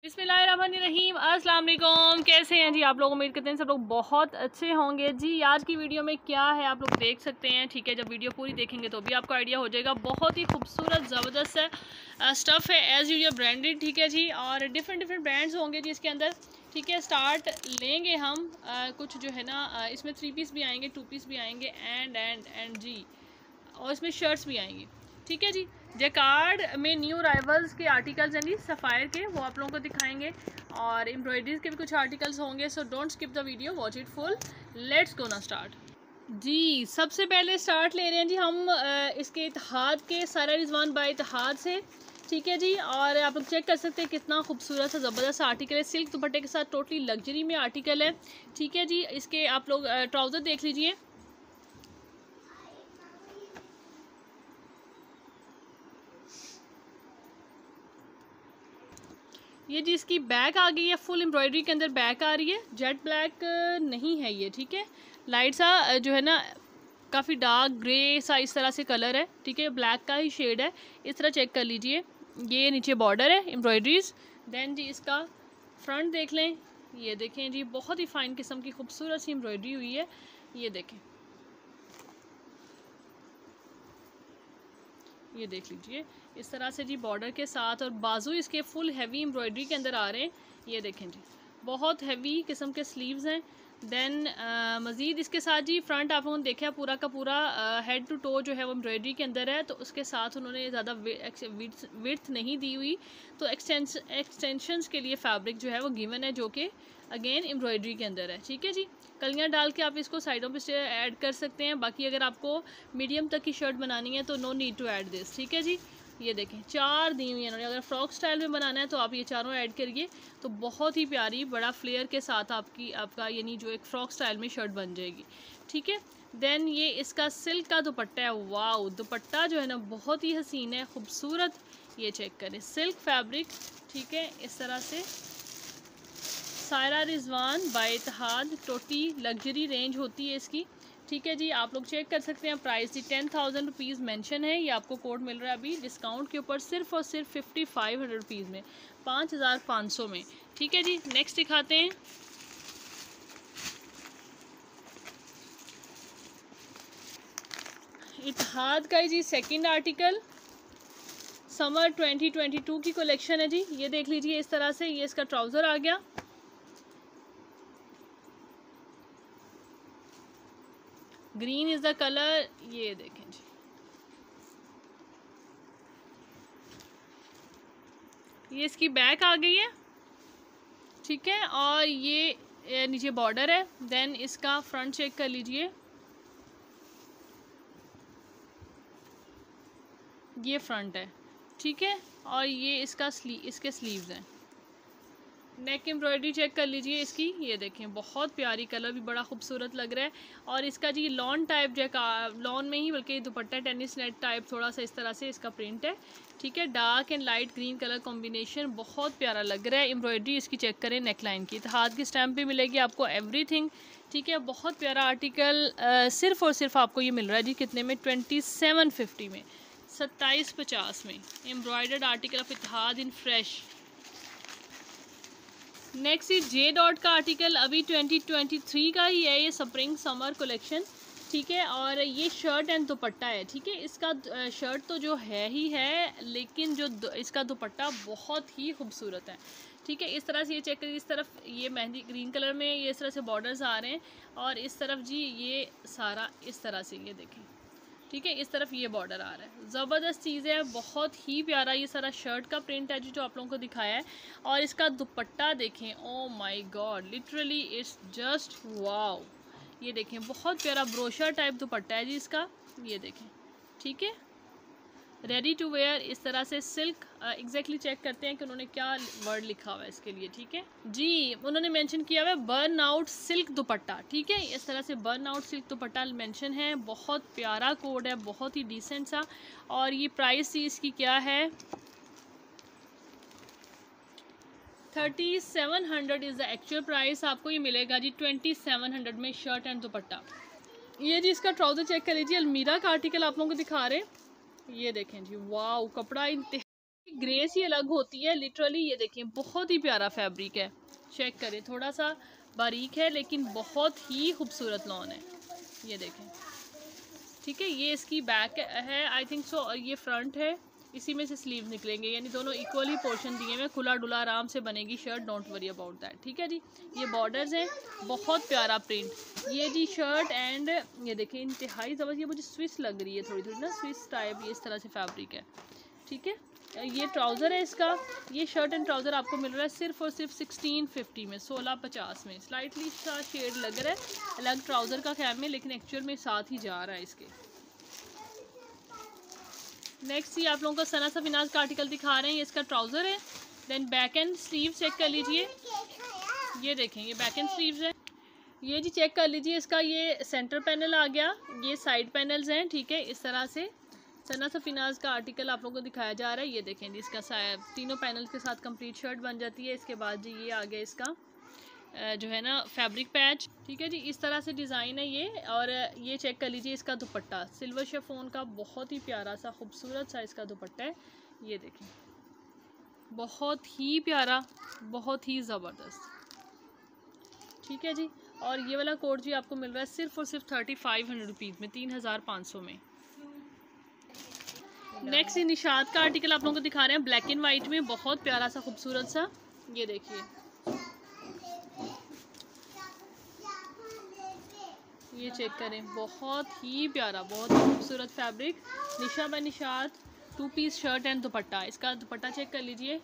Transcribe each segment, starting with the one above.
बिस्मिल्लाहिर्रहमानिर्रहीम। अस्सलाम वालेकुम। कैसे हैं जी आप लोग? उम्मीद करते हैं सब लोग बहुत अच्छे होंगे जी। आज की वीडियो में क्या है आप लोग देख सकते हैं, ठीक है। जब वीडियो पूरी देखेंगे तो भी आपको आइडिया हो जाएगा। बहुत ही खूबसूरत ज़बरदस्त है स्टफ़ है, एज़ यूजुअल ब्रांडेड, ठीक है जी। और डिफरेंट ब्रांड्स होंगे जी इसके अंदर, ठीक है। स्टार्ट लेंगे हम कुछ जो है ना इसमें 3 पीस भी आएंगे, 2 पीस भी आएंगे एंड जी, और इसमें शर्ट्स भी आएंगी, ठीक है जी। जैकार्ड में न्यू राइवल्स के आर्टिकल्स हैं जी, सफ़ायर के, वो आप लोगों को दिखाएंगे। और एम्ब्रॉयडरीज के भी कुछ आर्टिकल्स होंगे। So don't skip the video, watch it full. Let's go ना स्टार्ट जी। सबसे पहले स्टार्ट ले रहे हैं जी हम इसके इत्तेहाद के, सारा रिजवान बाय इत्तेहाद से, ठीक है जी। और आप लोग चेक कर सकते हैं कितना खूबसूरत सा ज़बरदस्त आर्टिकल है, सिल्क दुपट्टे के साथ, टोटली लग्जरी में आर्टिकल है, ठीक है जी। इसके आप लोग ट्राउज़र देख लीजिए, ये जी इसकी बैक आ गई है, फुल एम्ब्रॉयडरी के अंदर बैक आ रही है। जेट ब्लैक नहीं है ये, ठीक है। लाइट सा जो है ना काफ़ी डार्क ग्रे सा इस तरह से कलर है, ठीक है। ब्लैक का ही शेड है, इस तरह चेक कर लीजिए। ये नीचे बॉर्डर है एम्ब्रॉयडरीज। देन जी इसका फ्रंट देख लें, ये देखें जी, बहुत ही फाइन किस्म की खूबसूरत सी एम्ब्रॉयडरी हुई है, ये देखें, ये देख लीजिए इस तरह से जी बॉर्डर के साथ। और बाजू इसके फुल हैवी एम्ब्रॉयडरी के अंदर आ रहे हैं, ये देखें जी, बहुत हैवी किस्म के स्लीव्स हैं। देन मज़ीद इसके साथ जी फ्रंट आप लोगों ने देखा पूरा का पूरा हेड टू टो जो है वो एम्ब्रॉयडरी के अंदर है। तो उसके साथ उन्होंने ज़्यादा विड्थ नहीं दी हुई, तो एक्सटेंशंस के लिए फैब्रिक जो है वो गिवन है, जो कि अगेन एम्ब्रॉयडरी के अंदर है, ठीक है जी। कलियाँ डाल के आप इसको साइडों पे से ऐड कर सकते हैं। बाकी अगर आपको मीडियम तक की शर्ट बनानी है तो no need to add this, ठीक है जी। ये देखें 4 दी हुई है इन्होंने। अगर फ्रॉक स्टाइल में बनाना है तो आप ये चारों ऐड करिए, तो बहुत ही प्यारी बड़ा फ्लेयर के साथ आपका यानी जो एक फ़्रॉक स्टाइल में शर्ट बन जाएगी, ठीक है। देन ये इसका सिल्क का दुपट्टा है, वाओ, दुपट्टा जो है ना बहुत ही हसीन है, खूबसूरत। ये चेक करें, सिल्क फैब्रिक, ठीक है, इस तरह से। सायरा रिजवान बाय इत्तेहाद, टोटी लग्जरी रेंज होती है इसकी, ठीक है जी। आप लोग चेक कर सकते हैं प्राइस जी 10,000 रुपीज़ मैंशन है। ये आपको कोड मिल रहा है अभी डिस्काउंट के ऊपर सिर्फ और सिर्फ 5500 रुपीज़ में, 5500 में, ठीक है जी। नेक्स्ट दिखाते हैं, इत्तेहाद का जी सेकंड आर्टिकल, समर 2022 की कलेक्शन है जी। ये देख लीजिए इस तरह से, ये इसका ट्राउज़र आ गया, ग्रीन इज़ द कलर, ये देखें जी, ये इसकी बैक आ गई है, ठीक है। और ये नीचे बॉर्डर है। देन इसका फ्रंट चेक कर लीजिए, ये फ्रंट है, ठीक है। और ये इसका इसके स्लीव्स हैं। नेक एम्ब्रॉयडरी चेक कर लीजिए इसकी, ये देखें बहुत प्यारी, कलर भी बड़ा खूबसूरत लग रहा है। और इसका जी लॉन टाइप लॉन में ही बल्कि दुपट्टा टेनिस नेट टाइप थोड़ा सा इस तरह से इसका प्रिंट है, ठीक है। Dark and light green colour combination बहुत प्यारा लग रहा है। एम्ब्रॉयडरी इसकी चेक करें, नेकलाइन की हाथ की स्टैम्प भी मिलेगी आपको, एवरीथिंग, ठीक है। बहुत प्यारा आर्टिकल, सिर्फ और सिर्फ आपको ये मिल रहा है जी कितने में, 2750 में, 2750 में, embroidered article of Ittehad in fresh. Next is J dot का आर्टिकल, अभी 2023 का ही है ये, स्प्रिंग समर कलेक्शन, ठीक है। और ये शर्ट एंड दुपट्टा है, ठीक है। इसका शर्ट तो जो है ही है, लेकिन जो इसका दुपट्टा बहुत ही खूबसूरत है, ठीक है। इस तरह से ये चेक करिए, इस तरफ ये मेहंदी ग्रीन कलर में ये इस तरह से बॉर्डर्स आ रहे हैं, और इस तरफ जी ये सारा इस तरह से, ये देखें, ठीक है, इस तरफ ये बॉर्डर आ रहा है। ज़बरदस्त चीज़ है, बहुत ही प्यारा। ये सारा शर्ट का प्रिंट है जी जो आप लोगों को दिखाया है। और इसका दुपट्टा देखें, oh my god, literally it's just wow. ये देखें बहुत प्यारा ब्रोशर टाइप दुपट्टा है जी इसका, ये देखें, ठीक है। रेडी टू वेयर इस तरह से, सिल्क एग्जैक्टली चेक करते हैं कि उन्होंने क्या वर्ड लिखा हुआ है इसके लिए, ठीक है जी। उन्होंने मेंशन किया हुआ है बर्न आउट सिल्क दुपट्टा, ठीक है। इस तरह से burn out silk dupatta mention है, बहुत प्यारा कोड है, बहुत ही डिसेंट सा। और ये प्राइस थी इसकी क्या है, 3700 इज़ द एक्चुअल प्राइस। आपको ये मिलेगा जी 2700 में, शर्ट एंड दुपट्टा। ये जी इसका ट्राउज़र चेक कर लीजिए, अलमीरा का आर्टिकल आप लोगों को दिखा रहे हैं, ये देखें जी, वाओ, कपड़ा ग्रेस ही अलग होती है लिटरली। ये देखें बहुत ही प्यारा फैब्रिक है, चेक करें, थोड़ा सा बारीक है लेकिन बहुत ही खूबसूरत लॉन है। ये देखें, ठीक है, ये इसकी बैक है आई थिंक सो, और ये फ्रंट है, इसी में से स्लीव निकलेंगे, यानी दोनों इक्वली पोर्शन दिए हुए, खुला डुला आराम से बनेगी shirt, don't worry about that. ठीक है जी, ये बॉर्डर्स हैं, बहुत प्यारा प्रिंट। ये जी शर्ट एंड ये देखें इंतहाई ज़बरदस्त, ये मुझे स्विस लग रही है थोड़ी थोड़ी ना, स्विस टाइप, ये इस तरह से फैब्रिक है। ठीक है, ये ट्राउज़र है इसका, ये शर्ट एंड ट्राउज़र आपको मिल रहा है सिर्फ और सिर्फ 1650 में, 1650 में। स्लाइटली सा शेड लग रहा है अलग ट्राउज़र का ख्याल में, लेकिन एक्चुअल में साथ ही जा रहा है इसके। नेक्स्ट ये आप लोगों को सना सफिनाज का आर्टिकल दिखा रहे हैं, ये इसका ट्राउज़र है। Then back and sleeve check कर लीजिए, ये देखें ये बैक एंड स्लीव्स है। ये जी चेक कर लीजिए, इसका ये सेंटर पैनल आ गया, ये साइड पैनल्स हैं। ठीक है, इस तरह से सना सफिनाज का आर्टिकल आप लोगों को दिखाया जा रहा है। ये देखें जी, इसका तीनों पैनल्स के साथ कंप्लीट शर्ट बन जाती है। इसके बाद जी ये आ गया इसका जो है ना फैब्रिक पैच। ठीक है जी, इस तरह से डिज़ाइन है ये। और ये चेक कर लीजिए इसका दुपट्टा, सिल्वर शिफॉन का बहुत ही प्यारा सा खूबसूरत सा इसका दुपट्टा है। ये देखें बहुत ही प्यारा, बहुत ही ज़बरदस्त। ठीक है जी, और ये वाला कोट जी आपको मिल रहा है सिर्फ और सिर्फ 3500 रुपीज़ में, 3500 में। नेक्स्ट ये निशात का आर्टिकल आप लोगों को दिखा रहे हैं ब्लैक एंड वाइट में, बहुत प्यारा सा खूबसूरत सा। ये देखिए, ये चेक करें, बहुत ही प्यारा, बहुत ही खूबसूरत fabric. Nisha by Nishat 2 piece shirt and dupatta, इसका दुपट्टा चेक कर लीजिए।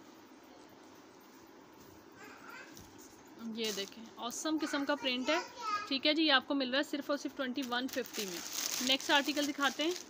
ये देखें ऑसम किस्म का प्रिंट है। ठीक है जी, ये आपको मिल रहा है सिर्फ और सिर्फ 2150 में। नेक्स्ट आर्टिकल दिखाते हैं,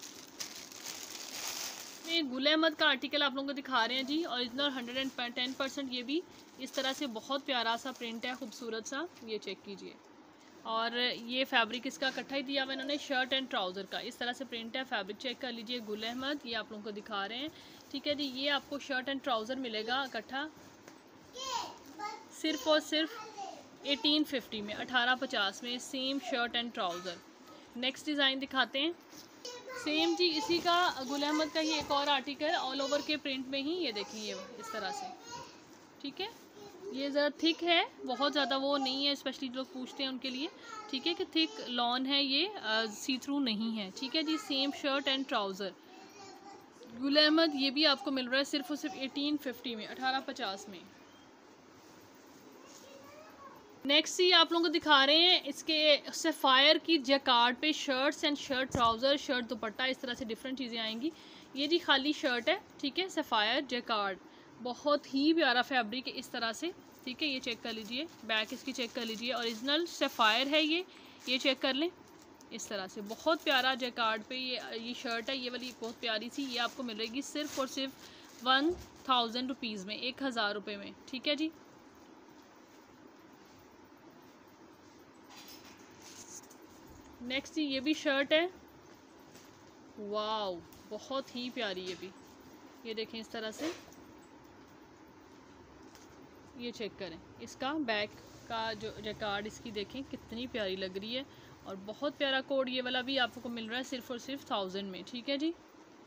ये गुल अहमद का आर्टिकल आप लोगों को दिखा रहे हैं जी, ओरिजिनल 110%। ये भी इस तरह से बहुत प्यारा सा प्रिंट है, खूबसूरत सा। ये चेक कीजिए, और ये फैब्रिक इसका इकट्ठा ही दिया हुआ इन्होंने, शर्ट एंड ट्राउज़र का इस तरह से प्रिंट है। फैब्रिक चेक कर लीजिए, गुल अहमद, ये आप लोगों को दिखा रहे हैं। ठीक है जी, ये आपको शर्ट एंड ट्राउज़र मिलेगा इकट्ठा सिर्फ और सिर्फ 1850 में, 1850 में, same shirt and trouser. Next design दिखाते हैं, सेम जी इसी का गुल अहमद का ही एक और आर्टिकल ऑल ओवर के प्रिंट में ही। ये देखिए ये इस तरह से। ठीक है, ये ज़रा थिक है, बहुत ज़्यादा वो नहीं है, स्पेशली जो लोग पूछते हैं उनके लिए। ठीक है कि थिक लॉन है ये, सी थ्रू नहीं है। ठीक है जी, same shirt and trouser Gul Ahmed, ये भी आपको मिल रहा है सिर्फ और सिर्फ 1850 में, 1850 में। नेक्स्ट ही आप लोगों को दिखा रहे हैं इसके सफ़ायर की जैकार्ड पे shirts and shirt trouser, shirt dupatta, इस तरह से डिफरेंट चीज़ें आएंगी। ये जी खाली शर्ट है, ठीक है, सफ़ायर जैकार्ड, बहुत ही प्यारा फैब्रिक है इस तरह से। ठीक है, ये चेक कर लीजिए, बैक इसकी चेक कर लीजिए, ओरिजिनल सफ़ायर है ये चेक कर लें इस तरह से। बहुत प्यारा जैकार्ड पे ये शर्ट है, ये वाली बहुत प्यारी सी। ये आपको मिलेगी सिर्फ और सिर्फ 1000 रुपीज़ में, 1000 रुपये में। ठीक है जी, नेक्स्ट ये भी शर्ट है, वाव बहुत ही प्यारी ये भी। ये देखें इस तरह से, ये चेक करें, इसका बैक का जो जैकार्ड इसकी देखें कितनी प्यारी लग रही है, और बहुत प्यारा कोड ये वाला भी आपको मिल रहा है सिर्फ और सिर्फ 1000 में। ठीक है जी,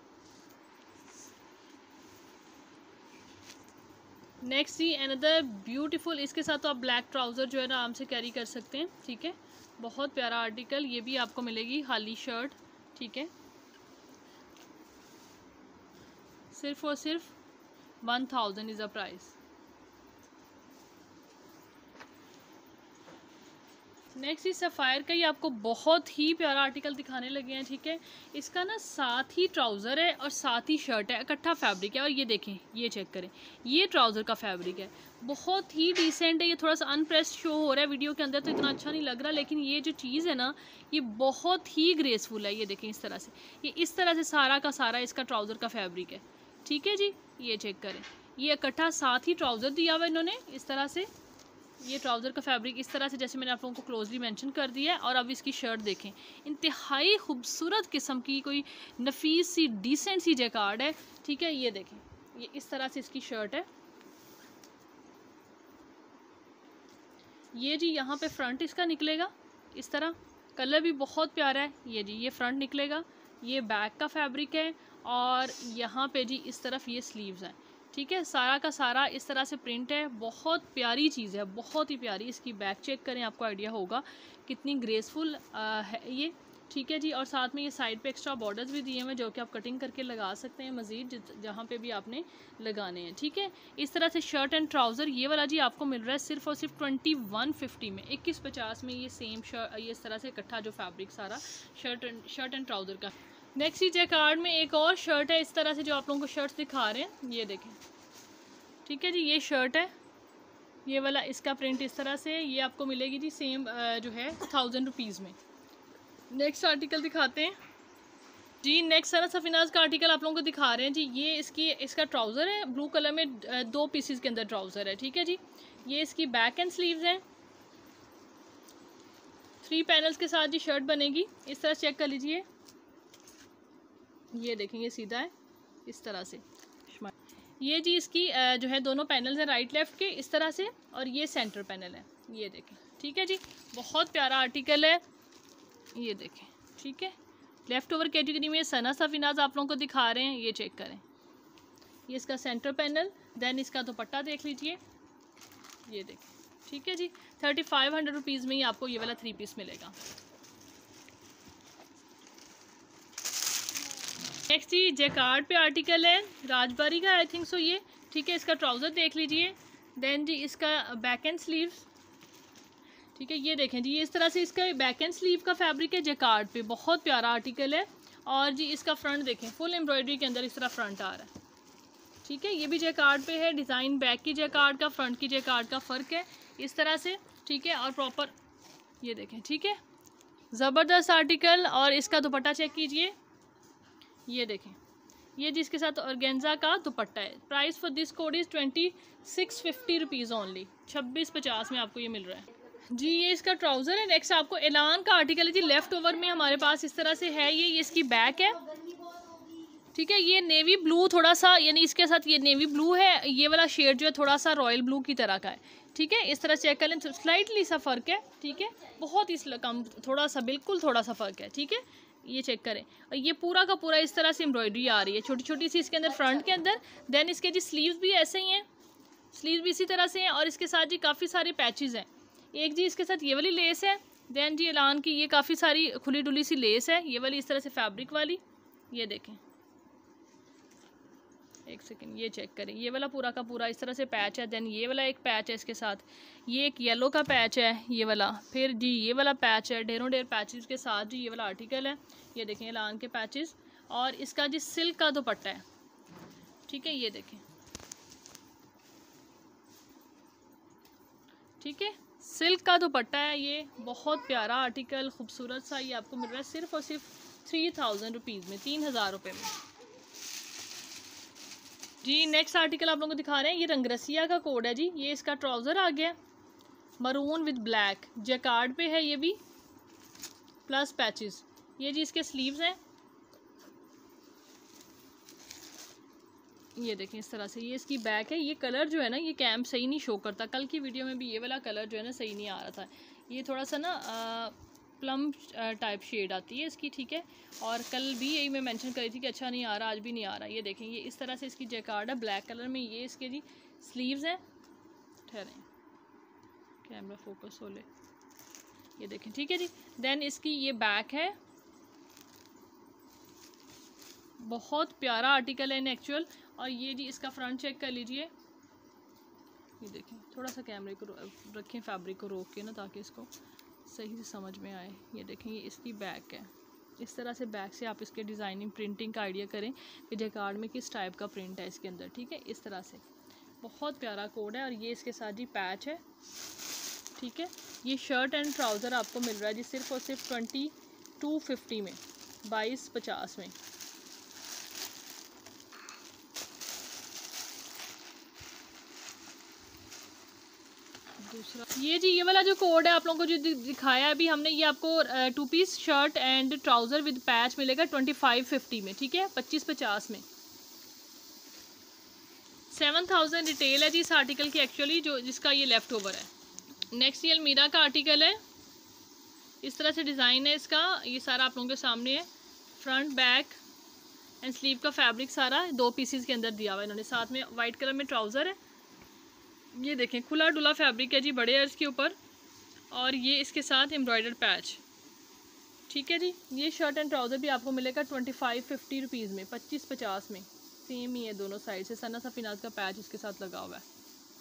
नेक्स्ट ही अनदर ब्यूटीफुल, इसके साथ तो आप ब्लैक ट्राउज़र जो है ना आराम से कैरी कर सकते हैं। ठीक है, बहुत प्यारा आर्टिकल, ये भी आपको मिलेगी खाली शर्ट। ठीक है, सिर्फ और सिर्फ 1000 इज़ अ प्राइस। नेक्स्ट इस सफ़ायर का ही आपको बहुत ही प्यारा आर्टिकल दिखाने लगे हैं। ठीक है, इसका ना साथ ही ट्राउज़र है और साथ ही शर्ट है, इकट्ठा फैब्रिक है। और ये देखें, ये चेक करें, ये ट्राउज़र का फैब्रिक है, बहुत ही डिसेंट है। ये थोड़ा सा अनप्रेस्ड शो हो रहा है वीडियो के अंदर तो इतना अच्छा नहीं लग रहा, लेकिन ये जो चीज़ है ना ये बहुत ही ग्रेसफुल है। ये देखें इस तरह से, ये इस तरह से सारा का सारा इसका ट्राउज़र का फैब्रिक है। ठीक है जी, ये चेक करें, ये इकट्ठा साथ ही ट्राउज़र दिया हुआ इन्होंने इस तरह से। ये ट्राउज़र का फैब्रिक इस तरह से, जैसे मैंने आप लोगों को क्लोजली मेंशन कर दिया है। और अब इसकी शर्ट देखें, इंतहाई खूबसूरत किस्म की, कोई नफीस सी डिसेंट सी जैकार्ड है। ठीक है, ये देखें, ये इस तरह से इसकी शर्ट है। ये जी यहाँ पे फ्रंट इसका निकलेगा इस तरह, कलर भी बहुत प्यारा है। ये जी ये फ्रंट निकलेगा, ये बैक का फैब्रिक है, और यहाँ पे जी इस तरफ ये स्लीव्स हैं। ठीक है, सारा का सारा इस तरह से प्रिंट है, बहुत प्यारी चीज़ है, बहुत ही प्यारी। इसकी बैक चेक करें, आपको आइडिया होगा कितनी ग्रेसफुल है ये। ठीक है जी, और साथ में ये साइड पे एक्स्ट्रा बॉर्डर्स भी दिए हुए हैं जो कि आप कटिंग करके लगा सकते हैं मज़ीद जहाँ पे भी आपने लगाने हैं। ठीक है, इस तरह से शर्ट एंड ट्राउज़र ये वाला जी आपको मिल रहा है सिर्फ और सिर्फ 2150 में, 2150 में ये सेम शर्ट, ये इस तरह से इकट्ठा जो फैब्रिक सारा शर्ट एंड ट्राउज़र का। नेक्स्ट ही जैकार्ड में एक और शर्ट है इस तरह से जो आप लोगों को शर्ट्स दिखा रहे हैं, ये देखें। ठीक है जी, ये शर्ट है, ये वाला इसका प्रिंट इस तरह से, ये आपको मिलेगी जी सेम जो है 1000 रुपीज़ में। नेक्स्ट आर्टिकल दिखाते हैं जी। नेक्स्ट सारा सफिनाज का आर्टिकल आप लोगों को दिखा रहे हैं जी। ये इसका ट्राउज़र है, ब्लू कलर में 2 पीसेस के अंदर ट्राउज़र है। ठीक है जी, ये इसकी बैक एंड स्लीव्स हैं, 3 पैनल्स के साथ जी शर्ट बनेगी। इस तरह चेक कर लीजिए, ये देखेंगे सीधा है इस तरह से। ये जी इसकी जो है दोनों पैनल्स हैं राइट लेफ़्ट के इस तरह से, और ये सेंटर पैनल है, ये देखें। ठीक है जी, बहुत प्यारा आर्टिकल है, ये देखें। ठीक है, लेफ़्ट ओवर कैटेगरी में सना सफिनाज आप लोगों को दिखा रहे हैं, ये चेक करें। ये इसका सेंटर पैनल, देन इसका दुपट्टा देख लीजिए, ये देखें। ठीक है जी, 3500 रुपीज़ में ही आपको ये वाला 3 पीस मिलेगा। नेक्स्ट जी जैकार्ड पे आर्टिकल है, राजबारी का आई थिंक सो ये। ठीक है, इसका ट्राउज़र देख लीजिए, देन जी इसका बैक एंड स्लीव्स। ठीक है, ये देखें जी, ये इस तरह से इसका बैक एंड स्लीव का फैब्रिक है जैकार्ड पे, बहुत प्यारा आर्टिकल है। और जी इसका फ्रंट देखें, फुल एम्ब्रॉयडरी के अंदर इस तरह फ्रंट आ रहा है। ठीक है, ये भी जैकार्ड पे है, डिज़ाइन बैक की जैकार्ड का, फ्रंट की जैकार्ड का फ़र्क है इस तरह से। ठीक है, और प्रॉपर ये देखें। ठीक है, ज़बरदस्त आर्टिकल। और इसका दुपट्टा चेक कीजिए, ये देखें, ये जिसके साथ ऑर्गेन्जा का दुपट्टा है। Price for this code is 2650 rupees only, 2650 में आपको ये मिल रहा है जी। ये इसका ट्राउज़र है। नेक्स्ट आपको एलान का आर्टिकल है जी, लेफ़्ट ओवर में हमारे पास इस तरह से है ये इसकी बैक है। ठीक है, ये नेवी ब्लू थोड़ा सा, यानी इसके साथ ये नेवी ब्लू है, ये वाला शेड जो है थोड़ा सा रॉयल ब्लू की तरह का है। ठीक है, इस तरह चेक कर लें, स्लाइटली सा फ़र्क है। ठीक है, बहुत ही कम, थोड़ा सा, बिल्कुल थोड़ा सा फ़र्क है। ठीक है, ये चेक करें, और ये पूरा का पूरा इस तरह से एम्ब्रॉयडरी आ रही है छोटी छोटी सी इसके अंदर फ्रंट के अंदर। देन इसके जी स्लीव्स भी ऐसे ही हैं, स्लीव्स भी इसी तरह से हैं, और इसके साथ जी काफ़ी सारे पैचेज़ हैं। एक जी इसके साथ ये वाली लेस है, देन जी एलान की ये काफ़ी सारी खुली डुली सी लेस है, ये वाली इस तरह से फैब्रिक वाली, ये देखें। एक सेकेंड, ये चेक करें, ये वाला पूरा का पूरा इस तरह से पैच है। देन ये वाला एक पैच है इसके साथ, ये एक येलो का पैच है ये वाला, फिर जी ये वाला पैच है, ढेरों ढेर पैचेस के साथ जी ये वाला आर्टिकल है। ये देखें एलान के पैचेस, और इसका जी सिल्क का दुपट्टा है। ठीक है, ये देखें। ठीक है, सिल्क का दुपट्टा है, ये बहुत प्यारा आर्टिकल, खूबसूरत सा। ये आपको मिल रहा है सिर्फ और सिर्फ 3000 रुपीज़ में, 3000 रुपये में जी। नेक्स्ट आर्टिकल आप लोगों को दिखा रहे हैं, ये रंगरसिया का कोड है जी। ये इसका ट्राउज़र आ गया मरून विद ब्लैक, जैकार्ड पे है ये भी, प्लस पैचेस। ये जी इसके स्लीव्स हैं, ये देखें इस तरह से। ये इसकी बैक है। ये कलर जो है ना, ये कैम सही नहीं शो करता, कल की वीडियो में भी ये वाला कलर जो है ना सही नहीं आ रहा था। ये थोड़ा सा ना प्लम टाइप शेड आती है इसकी। ठीक है, और कल भी यही मैं मेंशन करी थी कि अच्छा नहीं आ रहा, आज भी नहीं आ रहा। ये देखें, ये इस तरह से इसकी जैकार्ड है ब्लैक कलर में। ये इसके जी स्लीव्स हैं, ठहरें कैमरा फोकस हो ले, ये देखें। ठीक है जी, देन इसकी ये बैक है, बहुत प्यारा आर्टिकल है इन एक्चुअल। और ये जी इसका फ्रंट चेक कर लीजिए, ये देखें। थोड़ा सा कैमरे को रखें, फैब्रिक को रोक के ना, ताकि इसको सही से समझ में आए। ये देखें, ये इसकी बैक है। इस तरह से बैक से आप इसके डिज़ाइनिंग प्रिंटिंग का आइडिया करें कि जैकार्ड में किस टाइप का प्रिंट है इसके अंदर। ठीक है, इस तरह से बहुत प्यारा कोड है। और ये इसके साथ जी पैच है। ठीक है, ये शर्ट एंड ट्राउज़र आपको मिल रहा है जी सिर्फ और सिर्फ 2250 में, 2250 में। दूसरा ये जी, ये वाला जो कोड है आप लोगों को जो दिखाया है अभी हमने, ये आपको 2 piece shirt and trouser with patch मिलेगा 2550 में। ठीक है, 2550 में। 7000 रिटेल है जी इस आर्टिकल की एक्चुअली, जो जिसका ये लेफ़्ट ओवर है। नेक्स्ट ये अलमीरा का आर्टिकल है, इस तरह से डिज़ाइन है इसका। ये सारा आप लोगों के सामने है, फ्रंट बैक एंड स्लीव का फैब्रिक सारा 2 पीसेस के अंदर दिया हुआ है इन्होंने। साथ में वाइट कलर में ट्राउज़र है, ये देखें खुला डुला फैब्रिक है जी बड़े अर्ज के ऊपर, और ये इसके साथ एम्ब्रॉयडर्ड पैच। ठीक है जी, ये शर्ट एंड ट्राउज़र भी आपको मिलेगा 25-50 रुपीज़ में, 25-50 में। सेम ही है दोनों साइड से, सना सफीनाज का पैच इसके साथ लगा हुआ है।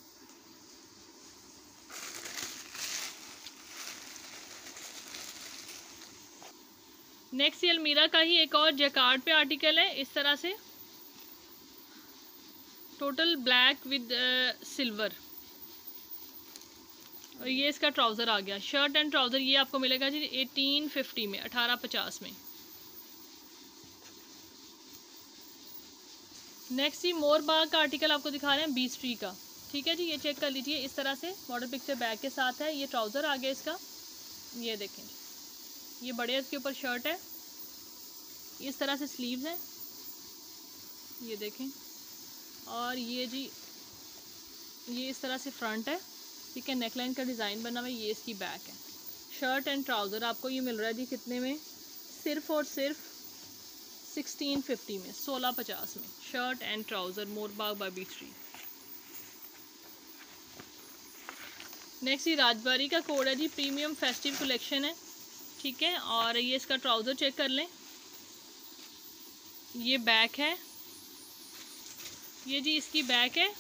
नेक्स्ट ये अलमीरा का ही एक और जैकार्ड पे आर्टिकल है, इस तरह से टोटल ब्लैक विद सिल्वर, और ये इसका ट्राउज़र आ गया। शर्ट एंड ट्राउज़र ये आपको मिलेगा जी 1850 में, 1850 में। नेक्स्ट ही मोर बाग का आर्टिकल आपको दिखा रहे हैं बीच ट्री का। ठीक है जी, ये चेक कर लीजिए, इस तरह से मॉडल पिक्चर बैग के साथ है। ये ट्राउज़र आ गया इसका, ये देखें ये बड़े इसके ऊपर शर्ट है, इस तरह से स्लीव्स हैं, ये देखें, और ये जी ये इस तरह से फ्रंट है। ठीक है, नेकलाइन का डिज़ाइन बना हुआ है, ये इसकी बैक है। शर्ट एंड ट्राउज़र आपको ये मिल रहा है जी कितने में, सिर्फ और सिर्फ 1650 में, 1650 में shirt and trouser Morbagh by beech tree. Next ये राजबारी का कोड है जी, प्रीमियम फेस्टिव कलेक्शन है। ठीक है, और ये इसका ट्राउज़र चेक कर लें, ये बैक है, ये जी इसकी बैक है,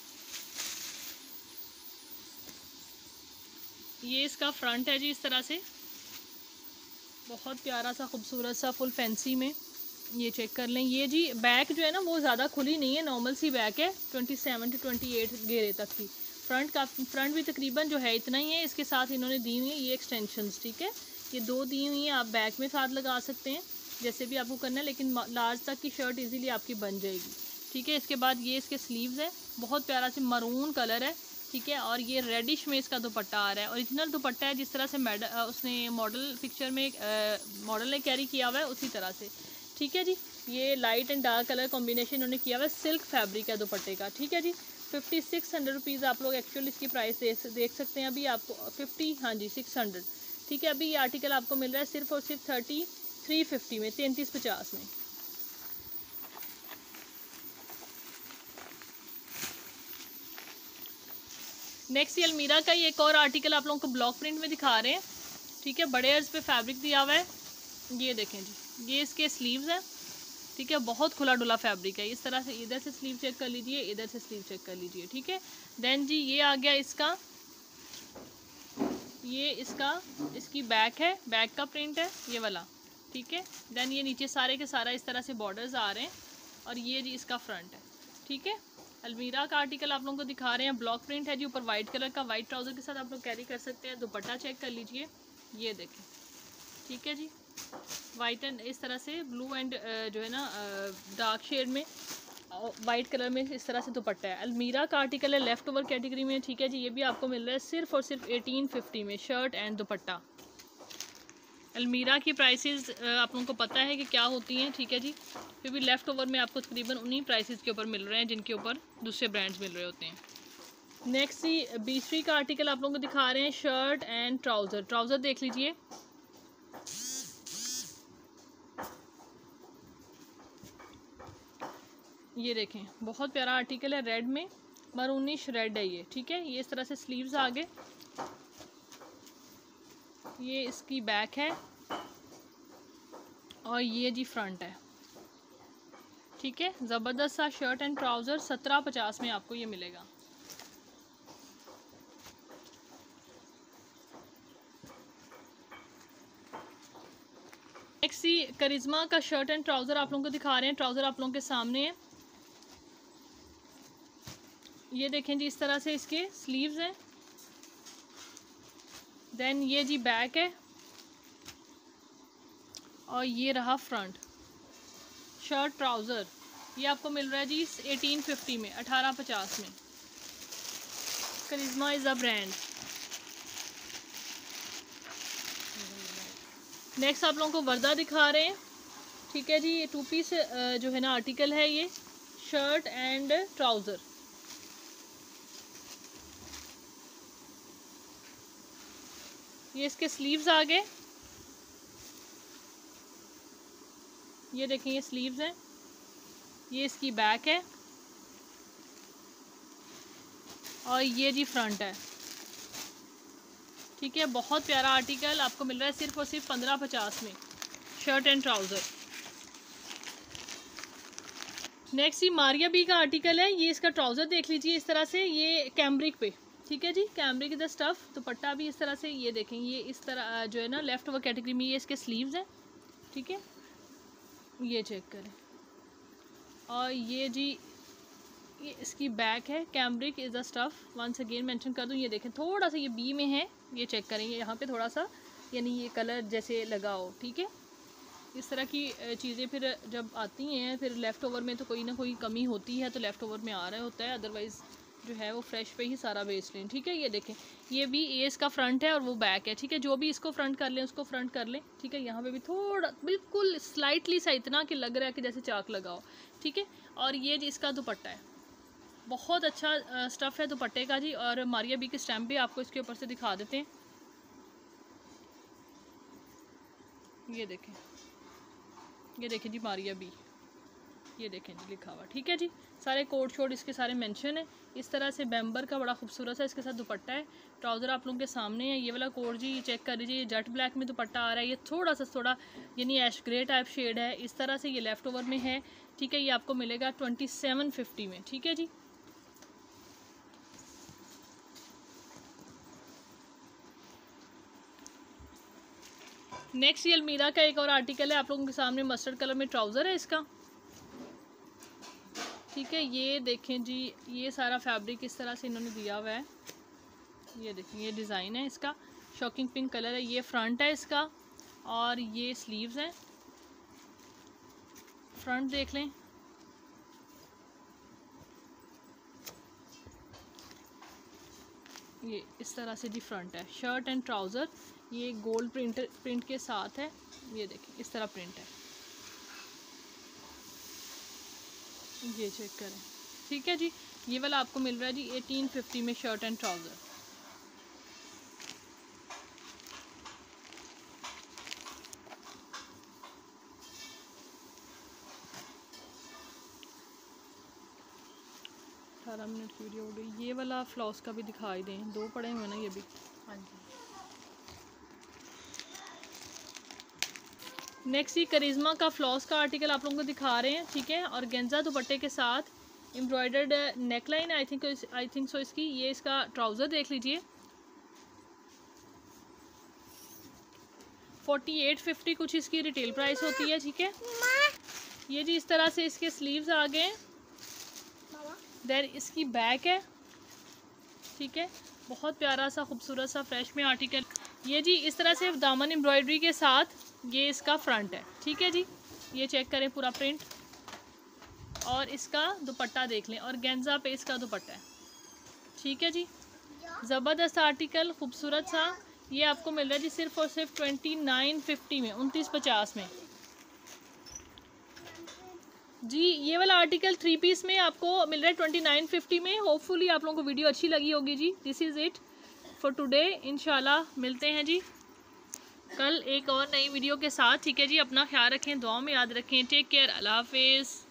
ये इसका फ्रंट है जी इस तरह से, बहुत प्यारा सा खूबसूरत सा फुल फैंसी में, ये चेक कर लें। ये जी बैक जो है ना वो ज़्यादा खुली नहीं है, नॉर्मल सी बैक है, 27 से 28 घेरे तक की। फ्रंट भी तकरीबन जो है इतना ही है, इसके साथ इन्होंने दी हुई है ये एक्सटेंशंस। ठीक है, ये 2 दी हुई हैं, आप बैक में साथ लगा सकते हैं जैसे भी आपको करना है, लेकिन लार्ज तक की शर्ट इजीली आपकी बन जाएगी। ठीक है, इसके बाद ये इसके स्लीव्स है, बहुत प्यारा से मरून कलर है। ठीक है, और ये रेडिश में इसका दुपट्टा आ रहा है, ओरिजिनल दुपट्टा है जिस तरह से उसने मॉडल पिक्चर में मॉडल ने कैरी किया हुआ है उसी तरह से। ठीक है जी, ये light and dark colour combination उन्होंने किया हुआ है, सिल्क फैब्रिक है दुपट्टे का। ठीक है जी, 5600 रुपीज़ आप लोग एक्चुअली इसकी प्राइस देख सकते हैं अभी आपको 50, हाँ जी 600। ठीक है, अभी ये आर्टिकल आपको मिल रहा है सिर्फ और सिर्फ 3350 में, 3350 में। नेक्स्ट ये अलमीरा का ही एक और आर्टिकल आप लोगों को ब्लॉक प्रिंट में दिखा रहे हैं। ठीक है, बड़े अर्ज पे फैब्रिक दिया हुआ है, ये देखें जी, ये इसके स्लीव्स हैं। ठीक है, बहुत खुला डुला फैब्रिक है, इस तरह से इधर से स्लीव चेक कर लीजिए, इधर से स्लीव चेक कर लीजिए। ठीक है, देन जी ये आ गया इसका, ये इसकी बैक है, बैक का प्रिंट है ये वाला। ठीक है, देन ये नीचे सारे के सारा इस तरह से बॉर्डर्स आ रहे हैं, और ये जी इसका फ्रंट है। ठीक है, अलमीरा का आर्टिकल आप लोगों को दिखा रहे हैं, ब्लॉक प्रिंट है जी, ऊपर वाइट कलर का, वाइट ट्राउज़र के साथ आप लोग कैरी कर सकते हैं। दुपट्टा चेक कर लीजिए, ये देखें। ठीक है जी, वाइट एंड इस तरह से ब्लू एंड जो है ना डार्क शेड में वाइट कलर में इस तरह से दुपट्टा है। अलमीरा का आर्टिकल है लेफ़्ट ओवर कैटेगरी में। ठीक है जी, ये भी आपको मिल रहा है सिर्फ और सिर्फ 1850 में, शर्ट एंड दुपट्टा। अलमीरा की प्राइसेस आप लोगों को पता है कि क्या होती हैं। ठीक है जी, फिर भी लेफ़्ट ओवर में आपको तकरीबन उन्हीं प्राइसेस के ऊपर मिल रहे हैं जिनके ऊपर दूसरे ब्रांड्स मिल रहे होते हैं। नेक्स्ट ही बीच का आर्टिकल आप लोगों को दिखा रहे हैं, शर्ट एंड ट्राउज़र। ट्राउज़र देख लीजिए, ये देखें बहुत प्यारा आर्टिकल है, रेड में मरूनिश रेड है ये। ठीक है, ये इस तरह से स्लीव्स आगे, ये इसकी बैक है, और ये जी फ्रंट है। ठीक है, ज़बरदस्त सा शर्ट एंड ट्राउज़र 1750 में आपको ये मिलेगा। नेक्स्ट ही करिश्मा का शर्ट एंड ट्राउज़र आप लोगों को दिखा रहे हैं। ट्राउज़र आप लोगों के सामने है, ये देखें जी, इस तरह से इसके स्लीव्स हैं, देन ये जी बैक है, और ये रहा फ्रंट। शर्ट ट्राउज़र ये आपको मिल रहा है जी 1850 में, 1850 में। Karishma is a brand. Next आप लोगों को वर्दा दिखा रहे हैं। ठीक है जी, ये 2 पीस जो है ना आर्टिकल है, ये शर्ट एंड ट्राउज़र। ये इसके स्लीव्स आ गए, ये देखें ये स्लीव्स हैं, ये इसकी बैक है और ये जी फ्रंट है। ठीक है, बहुत प्यारा आर्टिकल आपको मिल रहा है सिर्फ और सिर्फ 1550 में, शर्ट एंड ट्राउज़र। नेक्स्ट ये मारिया बी का आर्टिकल है। ये इसका ट्राउज़र देख लीजिए इस तरह से, ये कैमरिक पे, ठीक है जी, कैमरिक द स्टफ़। दुपट्टा भी इस तरह से, ये देखें, ये इस तरह जो है ना लेफ़्ट ओवर कैटेगरी में ये इसके स्लीव्स हैं। ठीक है, ये चेक करें। और ये जी ये इसकी बैक है, cambric is the stuff. Once again mention कर दूँ, ये देखें थोड़ा सा ये बी में है, ये चेक करेंगे यहाँ पे थोड़ा सा यानी ये कलर जैसे लगा हो। ठीक है, इस तरह की चीज़ें फिर जब आती हैं फिर लेफ़्ट ओवर में तो कोई ना कोई कमी होती है, तो लेफ़्ट ओवर में आ रहा होता है, अदरवाइज़ जो है वो फ्रेश पे ही सारा बेच लें। ठीक है, ये देखें, ये भी ये इसका फ्रंट है और वो बैक है। ठीक है, जो भी इसको फ्रंट कर लें उसको फ्रंट कर लें। ठीक है, यहाँ पे भी थोड़ा बिल्कुल स्लाइटली सा इतना कि लग रहा है कि जैसे चाक लगाओ। ठीक है, और ये जी इसका दुपट्टा है, बहुत अच्छा स्टफ़ है दुपट्टे का जी। और मारिया बी की स्टैम्प भी आपको इसके ऊपर से दिखा देते हैं, ये देखें, ये देखें जी मारिया बी, ये देखें जी लिखा हुआ। ठीक है जी, सारे कोड शोड इसके सारे मेंशन है। इस तरह से बैम्बर का बड़ा खूबसूरत है, इसके साथ दुपट्टा है। ट्राउज़र आप लोगों के सामने है। ये वाला कोड जी चेक कर लीजिए, ये जेट ब्लैक में दुपट्टा आ रहा है, ये थोड़ा यानी ऐश ग्रे टाइप शेड है। इस तरह से ये लेफ़्ट ओवर में है। ठीक है, ये आपको मिलेगा 2750 में। ठीक है जी, नेक्स्ट ये अलमीरा का एक और आर्टिकल है आप लोगों के सामने, मस्टर्ड कलर में ट्राउज़र है इसका। ठीक है, ये देखें जी, ये सारा फैब्रिक इस तरह से इन्होंने दिया हुआ है, ये देखें, ये डिज़ाइन है इसका, शॉकिंग पिंक कलर है। ये फ्रंट है इसका और ये स्लीव्स हैं। फ्रंट देख लें, ये इस तरह से जी फ्रंट है, शर्ट एंड ट्राउज़र। ये गोल्ड प्रिंट के साथ है, ये देखें इस तरह प्रिंट है, ये चेक करें। ठीक है जी, ये वाला आपको मिल रहा है जी 1850 में, शर्ट एंड ट्राउज़र। मिनट की वीडियो हो गई। ये वाला फ्लॉस का भी दिखाई दें, दो पड़े हुए ना ये भी। हाँ जी, नेक्स्ट ये करिश्मा का फ्लॉस का आर्टिकल आप लोगों को दिखा रहे हैं। ठीक है, और गेंजा दुपट्टे के साथ embroidered neckline I think so इसकी। ये इसका ट्राउज़र देख लीजिए, 4850 कुछ इसकी रिटेल प्राइस होती है। ठीक है, ये जी इस तरह से इसके स्लीव्स आ गए, देन इसकी बैक है। ठीक है, बहुत प्यारा सा खूबसूरत सा फ्रेश में आर्टिकल। ये जी इस तरह से दामन एम्ब्रॉयडरी के साथ ये इसका फ्रंट है। ठीक है जी, ये चेक करें पूरा प्रिंट, और इसका दुपट्टा देख लें, और गेंजा पे इसका दुपट्टा है। ठीक है जी, ज़बरदस्त आर्टिकल, खूबसूरत सा। ये आपको मिल रहा है जी सिर्फ और सिर्फ 2950 में, 2950 में जी। ये वाला आर्टिकल 3 पीस में आपको मिल रहा है 2950 में। होपफुली आप लोगों को वीडियो अच्छी लगी होगी जी। This is it for today, इंशाल्लाह मिलते हैं जी कल एक और नई वीडियो के साथ। ठीक है जी, अपना ख्याल रखें, दुआ में याद रखें। टेक केयर, अल्लाह हाफिज़।